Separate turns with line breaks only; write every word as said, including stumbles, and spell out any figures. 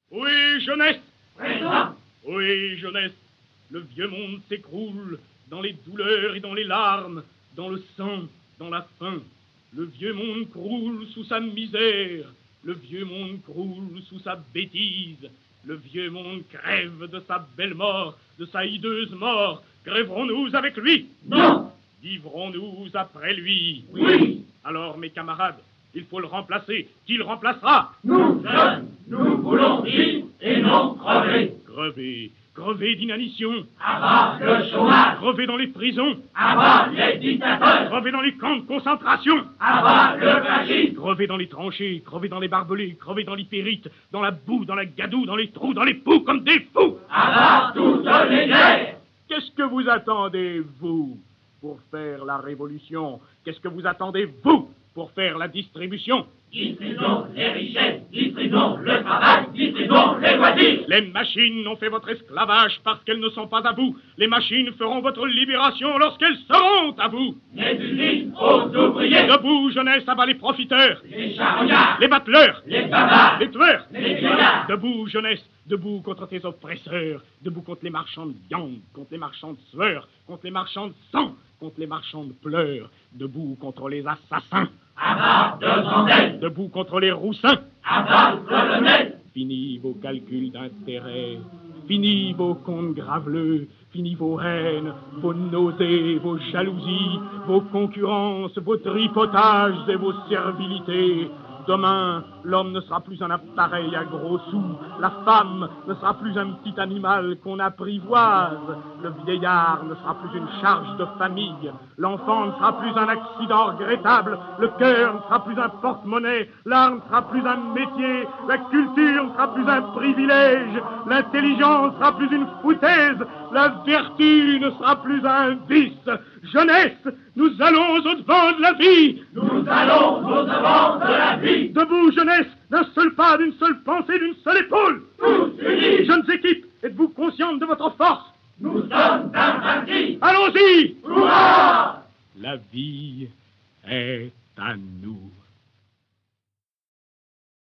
Oui, jeunesse.
Présent.
Oui, jeunesse. Le vieux monde s'écroule dans les douleurs et dans les larmes, dans le sang, dans la faim. Le vieux monde croule sous sa misère. Le vieux monde croule sous sa bêtise. Le vieux monde crève de sa belle mort, de sa hideuse mort. Crèverons-nous avec lui?
Non.
Vivrons-nous après lui?
Oui.
Alors, mes camarades, il faut le remplacer. Qui le remplacera?
Nous, jeunes, nous voulons vivre et non crever.
Crever, crever d'inanition.
Abat le chômage.
Crever dans les prisons.
Abat les dictateurs.
Crever dans les camps de concentration.
Abat le fascisme.
Crever dans les tranchées, crever dans les barbelés, crever dans l'hypérite, dans la boue, dans la gadoue, dans les trous, dans les poux, comme des fous.
Abat toutes les guerres.
Qu'est-ce que vous attendez, vous, pour faire la révolution? Qu'est-ce que vous attendez, vous, pour faire la distribution?
Distribuons les richesses, distribuons le travail, distribuons les loisirs.
Les machines ont fait votre esclavage parce qu'elles ne sont pas à vous. Les machines feront votre libération lorsqu'elles seront à vous.
Les usines aux ouvriers.
Debout, jeunesse, abat les profiteurs.
Les charognards.
Les bateleurs.
Les bavards.
Les tueurs.
Les vieillards.
Debout, jeunesse, debout contre tes oppresseurs. Debout contre les marchands de viande, contre les marchands de sueur, contre les marchands de sang, contre les marchands de pleurs. Debout contre les assassins.
Abat de Grandel.
Debout contre les roussins.
Abat le colonel.
Fini vos calculs d'intérêt, fini vos comptes graveleux, fini vos haines, vos nausées, vos jalousies, vos concurrences, vos tripotages et vos servilités. Demain, l'homme ne sera plus un appareil à gros sous, la femme ne sera plus un petit animal qu'on apprivoise, le vieillard ne sera plus une charge de famille, l'enfant ne sera plus un accident regrettable, le cœur ne sera plus un porte-monnaie, l'art ne sera plus un métier, la culture ne sera plus un privilège, l'intelligence ne sera plus une foutaise, la vertu ne sera plus un vice. Jeunesse, nous allons au-devant de la vie.
Nous allons au-devant de la vie.
Debout, jeunesse, d'un seul pas, d'une seule pensée, d'une seule épaule.
Tous unis.
Jeunes équipes, êtes-vous conscientes de votre force?
Nous sommes invaincus.
Allons-y.
Hurrah!
La vie est à nous.